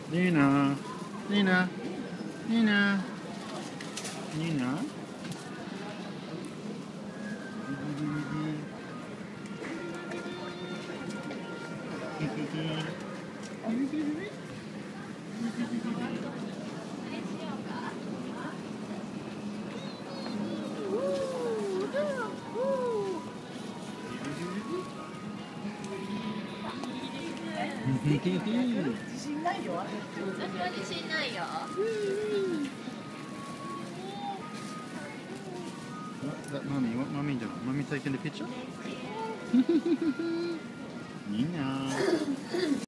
Nina, Nina, Nina, Nina. 自信ないよ。 私は自信ないよ。 Is that mommy? What mommy doing? Mommy taking the picture? Nina.